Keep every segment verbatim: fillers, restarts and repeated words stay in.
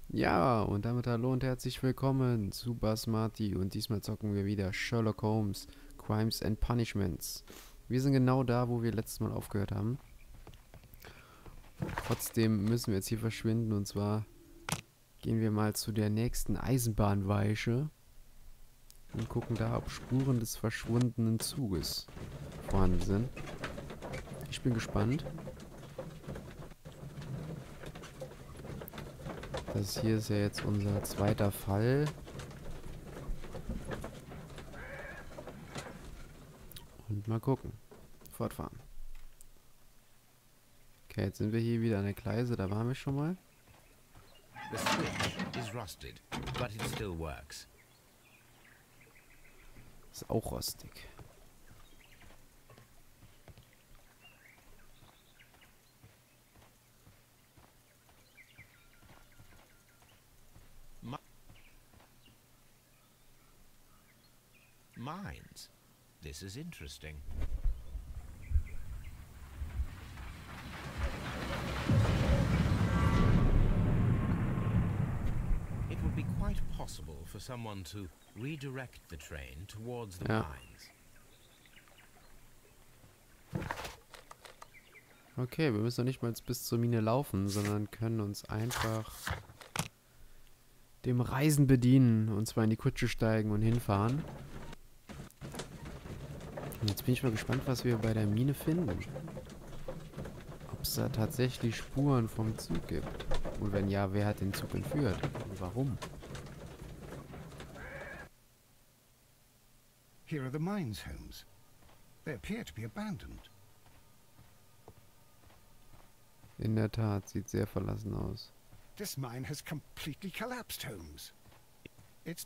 Ja, und damit hallo und herzlich willkommen zu Basmati und diesmal zocken wir wieder Sherlock Holmes, Crimes and Punishments. Wir sind genau da, wo wir letztes Mal aufgehört haben. Trotzdem müssen wir jetzt hier verschwinden und zwar gehen wir mal zu der nächsten Eisenbahnweiche und gucken da, ob Spuren des verschwundenen Zuges vorhanden sind. Ich bin gespannt. Das hier ist ja jetzt unser zweiter Fall. Und mal gucken. Fortfahren. Okay, jetzt sind wir hier wieder an der Gleise, da waren wir schon mal. The switch is rusted, but it still works. Ist auch rostig. Mi- Mines. This is interesting. It would be quite possible for someone to redirect the train towards the Ja. mines. Okay, wir müssen doch nicht mal bis zur Mine laufen, sondern können uns einfach dem Reisen bedienen. Und zwar in die Kutsche steigen und hinfahren. Und jetzt bin ich mal gespannt, was wir bei der Mine finden. Ob es da tatsächlich Spuren vom Zug gibt. Und wenn ja, wer hat den Zug entführt? Und warum? Here are the mines, Holmes. They appear to be abandoned. In der Tat, sieht sehr verlassen aus. This mine has completely collapsed, Holmes. It's...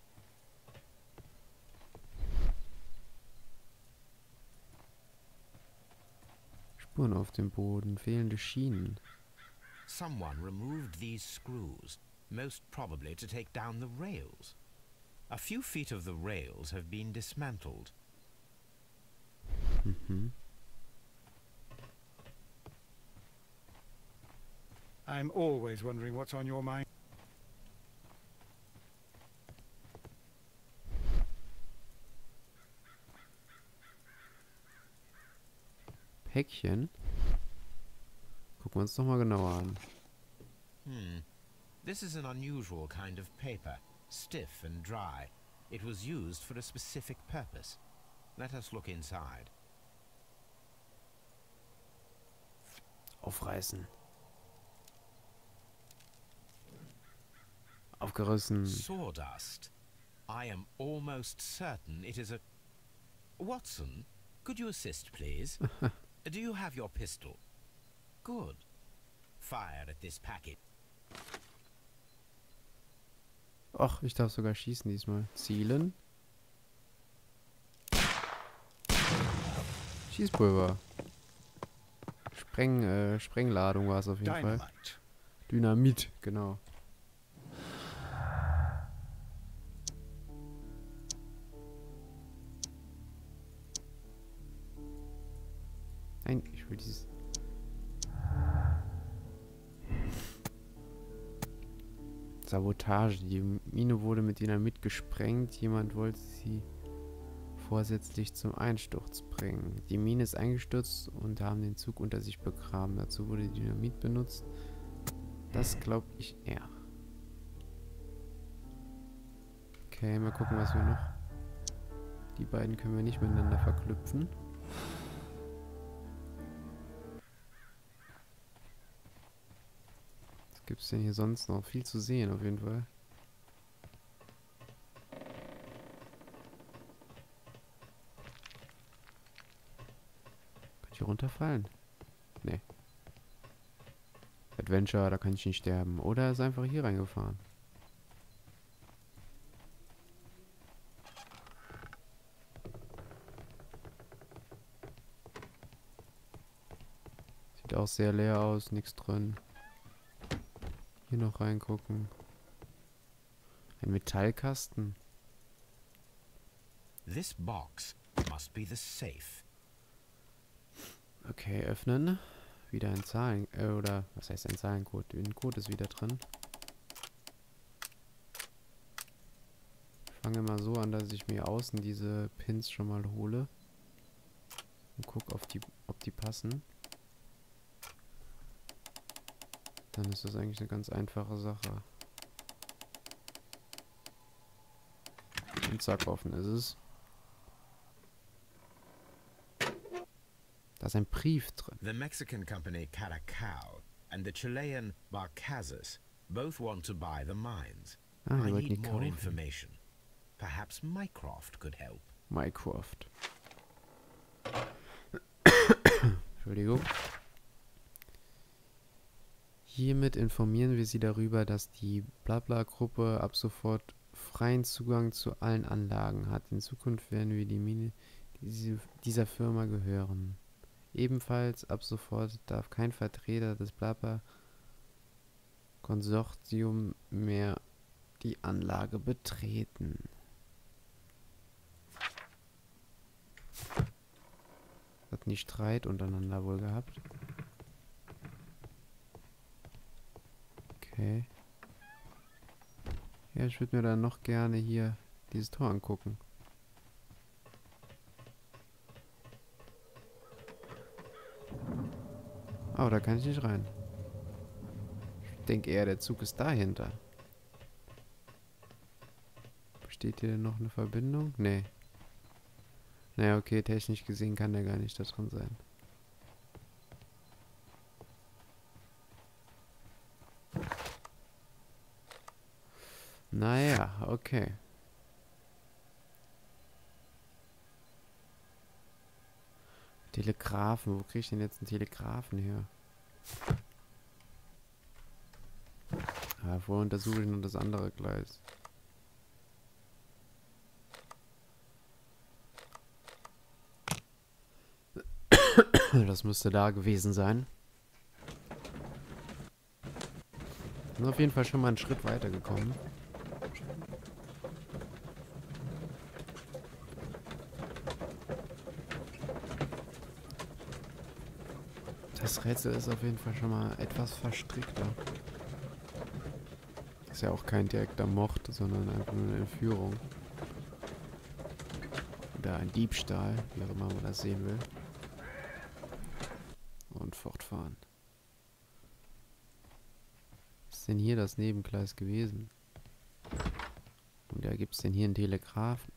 Spuren auf dem Boden, fehlende Schienen. Someone removed these screws, most probably to take down the rails. A few feet of the rails have been dismantled. Mhm. I'm always wondering what's on your mind. Päckchen. Gucken wir uns doch mal genauer an. Hmm. This is an unusual kind of paper, stiff and dry. It was used for a specific purpose. Let us look inside. Aufreißen. Aufgerissen. Sawdust. I am almost certain it is a... Watson, could you assist, please? Do you have your pistol? Good. Fire at this packet. Ach, ich darf sogar schießen diesmal. Zielen. Schießpulver. Spreng, äh, Sprengladung war es auf jeden Fall. Dynamite. Dynamit, genau. Nein, ich will dieses... Sabotage. Die Mine wurde mit Dynamit gesprengt. Jemand wollte sie vorsätzlich zum Einsturz bringen. Die Mine ist eingestürzt und haben den Zug unter sich begraben. Dazu wurde Dynamit benutzt. Das glaube ich eher. Okay, mal gucken, was wir noch... Die beiden können wir nicht miteinander verknüpfen. Was gibt es denn hier sonst noch? Viel zu sehen auf jeden Fall. Kann ich hier runterfallen? Nee. Adventure, da kann ich nicht sterben. Oder er ist einfach hier reingefahren. Sieht auch sehr leer aus, nichts drin. Hier noch reingucken. Ein Metallkasten. This box must be the safe. Okay, öffnen. Wieder ein Zahlen... Äh, oder, was heißt ein Zahlencode? Ein Code ist wieder drin. fange mal so an, dass ich mir außen diese Pins schon mal hole. Und gucke, auf die, ob die passen. Dann ist das eigentlich eine ganz einfache Sache. Und zack, offen ist es. Da ist ein Brief drin. The Mexican company Caracal and the Chilean Barcazas both want to buy the mines. Ah, I die wollten die need more kaufen. information. Perhaps Mycroft could help. Mycroft. Entschuldigung. Hiermit informieren wir Sie darüber, dass die Blabla-Gruppe ab sofort freien Zugang zu allen Anlagen hat. In Zukunft werden wir die Mine diese, dieser Firma gehören. Ebenfalls ab sofort darf kein Vertreter des Blabla-Konsortium mehr die Anlage betreten. Hat nie Streit untereinander wohl gehabt. Okay. Ja, ich würde mir dann noch gerne hier dieses Tor angucken. Oh, da kann ich nicht rein. Ich denke eher, der Zug ist dahinter. Besteht hier denn noch eine Verbindung? Nee. Naja, okay, technisch gesehen kann der gar nicht da drin sein. Naja, okay. Telegrafen, wo kriege ich denn jetzt einen Telegrafen her? Ah, vorher untersuche ich nur das andere Gleis. Das müsste da gewesen sein. Wir sind auf jeden Fall schon mal einen Schritt weiter gekommen. Das Rätsel ist auf jeden Fall schon mal etwas verstrickter. Ist ja auch kein direkter Mord, sondern einfach nur eine Entführung. Oder ein Diebstahl, wie auch immer man das sehen will. Und fortfahren. Was ist denn hier das Nebengleis gewesen? Und da gibt es denn hier einen Telegrafen.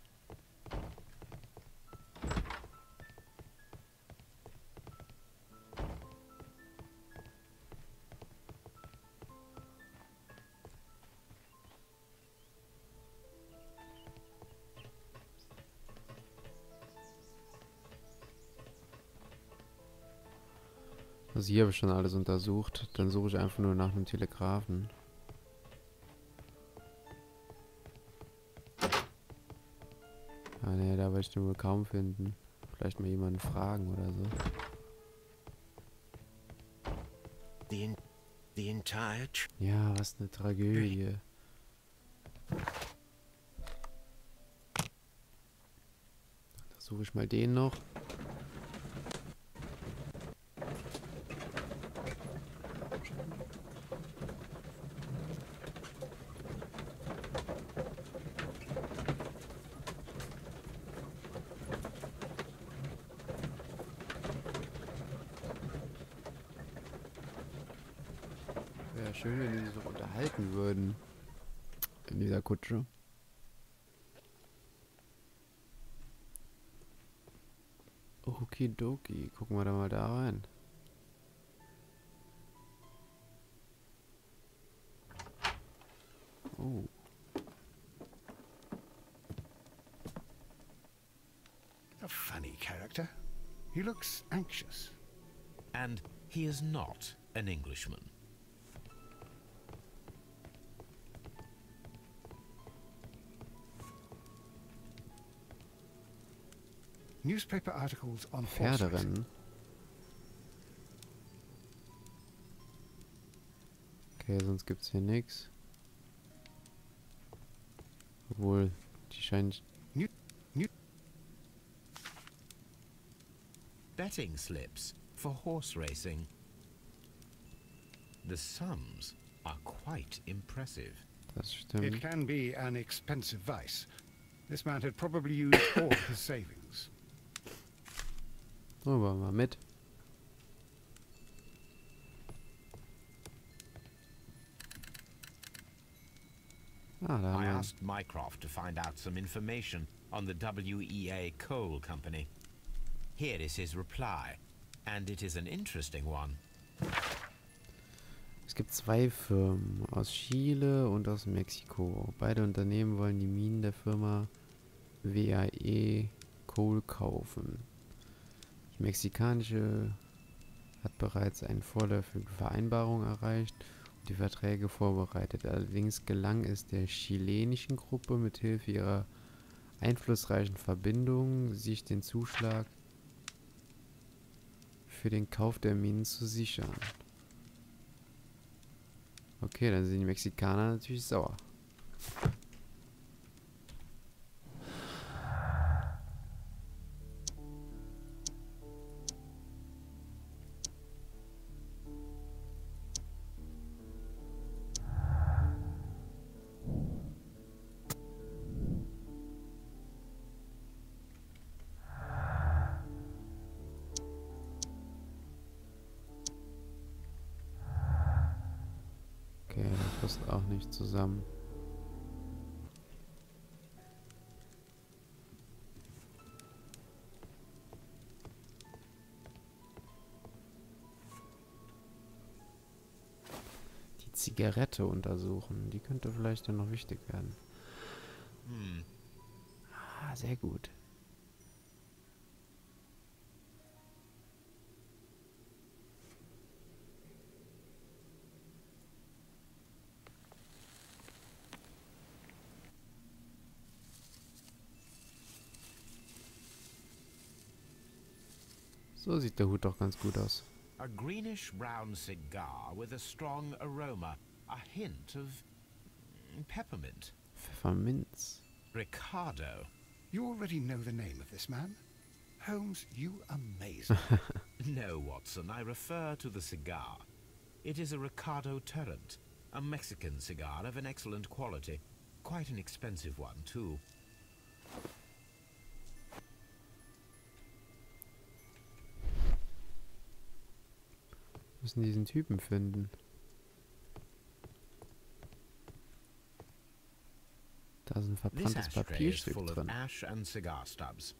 Also hier habe ich schon alles untersucht. Dann suche ich einfach nur nach einem Telegrafen. Ah ne, da werde ich den wohl kaum finden. Vielleicht mal jemanden fragen oder so. The, in, the entire... Tr Ja, was eine Tragödie. Da suche ich mal den noch. Wäre schön, wenn die sich noch unterhalten würden. In dieser Kutsche. Okidoki. Gucken wir da mal da rein. Oh. A funny character. He looks anxious. And he is not an Englishman. Newspaper articles on horse racing. Pferderennen. Okay, sonst gibt's hier nichts. Obwohl, die scheinen... New, new, Betting slips for horse racing. The sums are quite impressive. Das it stimmt. can be an expensive vice. This man had probably used all his savings. So, wollen wir mit. Ah, da haben I wir. asked Mycroft to find out some information on the W E A Coal Company. Here is his reply, and it is an interesting one. Es gibt zwei Firmen aus Chile und aus Mexiko. Beide Unternehmen wollen die Minen der Firma W A E Coal kaufen. Die mexikanische hat bereits eine vorläufige Vereinbarung erreicht und die Verträge vorbereitet. Allerdings gelang es der chilenischen Gruppe mit Hilfe ihrer einflussreichen Verbindungen, sich den Zuschlag für den Kauf der Minen zu sichern. Okay, dann sind die Mexikaner natürlich sauer. Okay, das passt auch nicht zusammen. Die Zigarette untersuchen, die könnte vielleicht dann noch wichtig werden. Hmm. Ah, sehr gut. So sieht der Hut doch ganz gut aus. A greenish-brown cigar with a strong aroma, a hint of mm, peppermint. Pfefferminz. Ricardo. You already know the name of this man? Holmes, you amaze me. No, Watson, I refer to the cigar. It is a Ricardo Turrent, a Mexican cigar of an excellent quality. Quite an expensive one, too. Wir müssen diesen Typen finden. Da ist ein This verbranntes ashtray is Papierstück full of drin. ash and cigar stubs.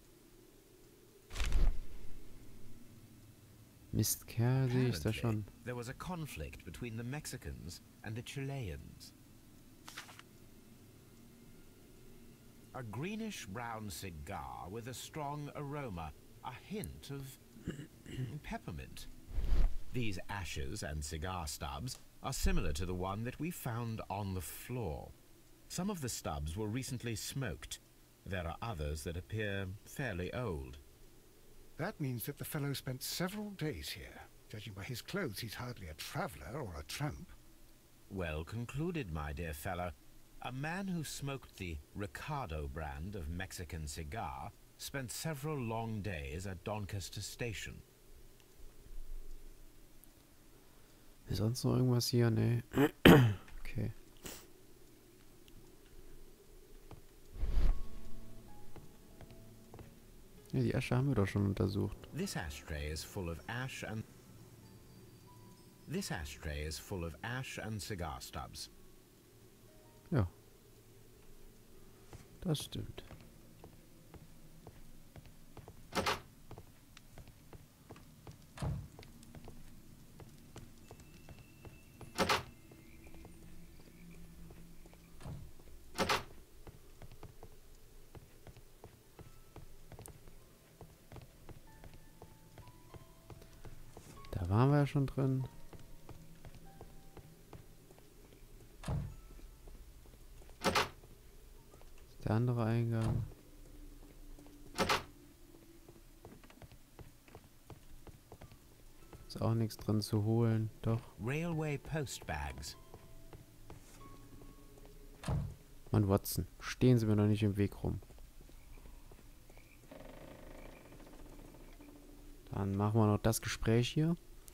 Mistkerl sehe ich da Apparently, schon. there was a conflict between the Mexicans and the Chileans. A greenish-brown cigar with a strong aroma, a hint of peppermint. These ashes and cigar stubs are similar to the one that we found on the floor. Some of the stubs were recently smoked. There are others that appear fairly old. That means that the fellow spent several days here. Judging by his clothes, he's hardly a traveller or a tramp. Well concluded, my dear fellow. A man who smoked the Ricardo brand of Mexican cigar spent several long days at Doncaster Station. Ist sonst noch irgendwas hier? Nee. Okay. Ja, die Asche haben wir doch schon untersucht. This ashtray is full of ash and This ashtray is full of ash and cigar stubs. Ja. Das stimmt. Da waren wir ja schon drin. Der andere Eingang. Ist auch nichts drin zu holen. Doch. Railway post bags. Mann, Watson. Stehen Sie mir noch nicht im Weg rum. Dann machen wir noch das Gespräch hier.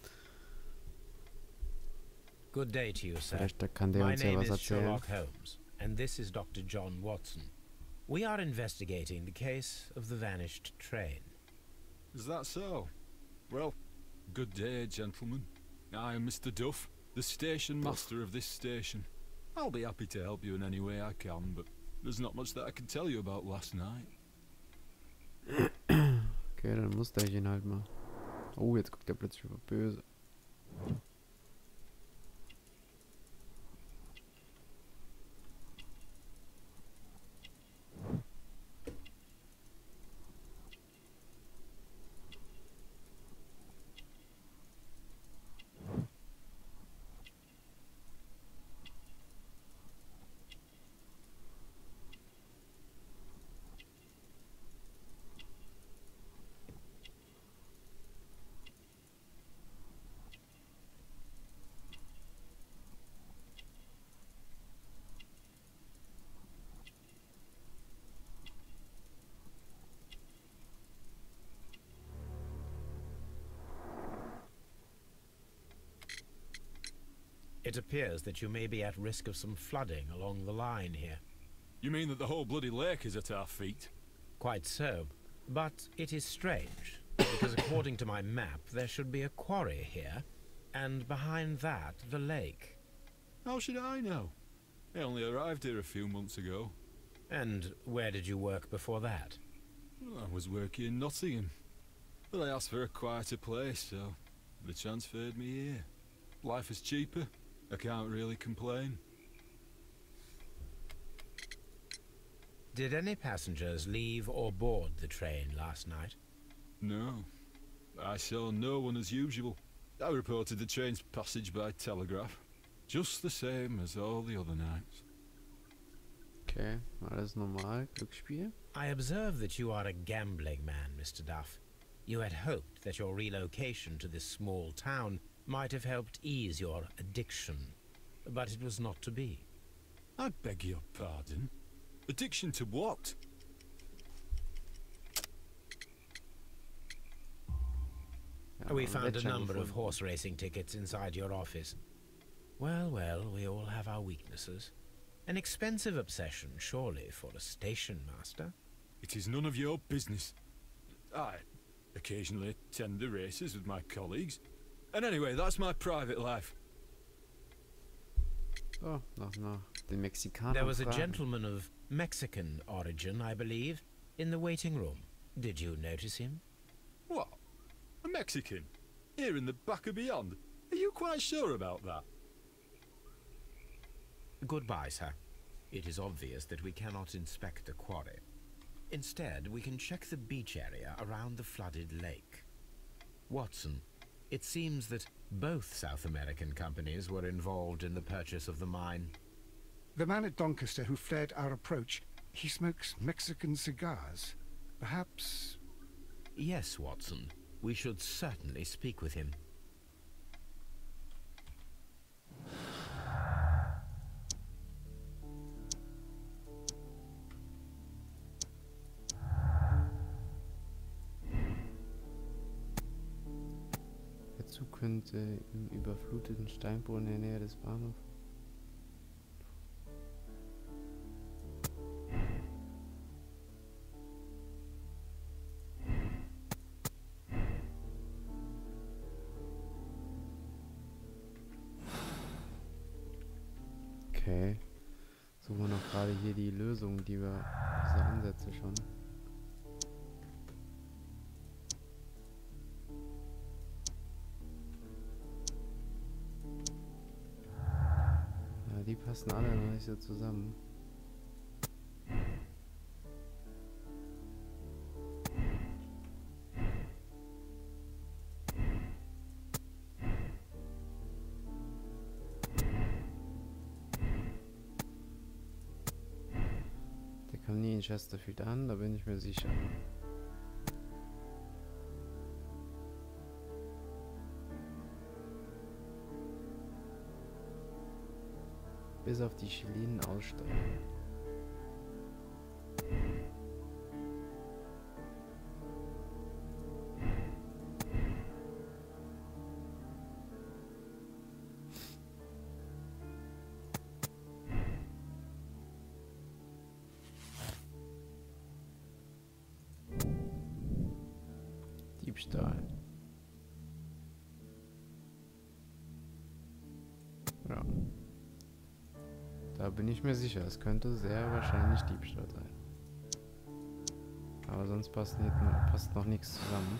Good day to you, sir. Vielleicht da kann der My uns ja name was is erzählen. Sherlock Holmes, and this is Doctor John Watson. We are investigating the case of the vanished train. Is that so? Well, good day, gentlemen. I am Mister Duff, the station master of this station. I'll be happy to help you in any way I can, but there's not much that I can tell you about last night. Okay, dann muster ich ihn halt mal. Oh, jetzt guckt er plötzlich über böse. It appears that you may be at risk of some flooding along the line here. You mean that the whole bloody lake is at our feet? Quite so. But it is strange, because according to my map, there should be a quarry here, and behind that, the lake. How should I know? I only arrived here a few months ago. And where did you work before that? Well, I was working in Nottingham, but I asked for a quieter place, so they transferred me here. Life is cheaper. I can't really complain. Did any passengers leave or board the train last night? No. I saw no one as usual. I reported the train's passage by telegraph. Just the same as all the other nights. Okay, alles normal. Glücksspiel. I observe that you are a gambling man, Mister Duff. You had hoped that your relocation to this small town might have helped ease your addiction, but it was not to be. I beg your pardon? Addiction to what? Ja, We found a Wettschein number of gefunden. horse racing tickets inside your office. Well, well, we all have our weaknesses. An expensive obsession, surely, for a station master. It is none of your business. I occasionally attend the races with my colleagues. And anyway, that's my private life. So, noch nach den Mexikanern There was a fragen. gentleman of Mexican origin, I believe, in the waiting room. Did you notice him? What? A Mexican? Here in the back of beyond? Are you quite sure about that? Goodbye, sir. It is obvious that we cannot inspect the quarry. Instead, we can check the beach area around the flooded lake. Watson, it seems that both South American companies were involved in the purchase of the mine. The man at Doncaster who fled our approach, he smokes Mexican cigars. Perhaps... Yes, Watson. We should certainly speak with him. Der Zug könnte im überfluteten Steinboden in der Nähe des Bahnhofs. Okay. Suchen wir noch gerade hier die Lösung, die wir, diese Ansätze schon. Ja, die passen alle noch nicht so zusammen. Der kam nie in Chesterfield an, da bin ich mir sicher. Bis auf die Chilenen aussteigen. Diebstahl. Ja. Da bin ich mir sicher, es könnte sehr wahrscheinlich Diebstahl sein. Aber sonst passt, nicht, passt noch nichts zusammen.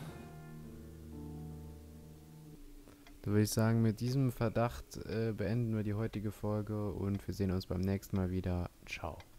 Da würde ich sagen, mit diesem Verdacht äh, beenden wir die heutige Folge und wir sehen uns beim nächsten Mal wieder. Ciao.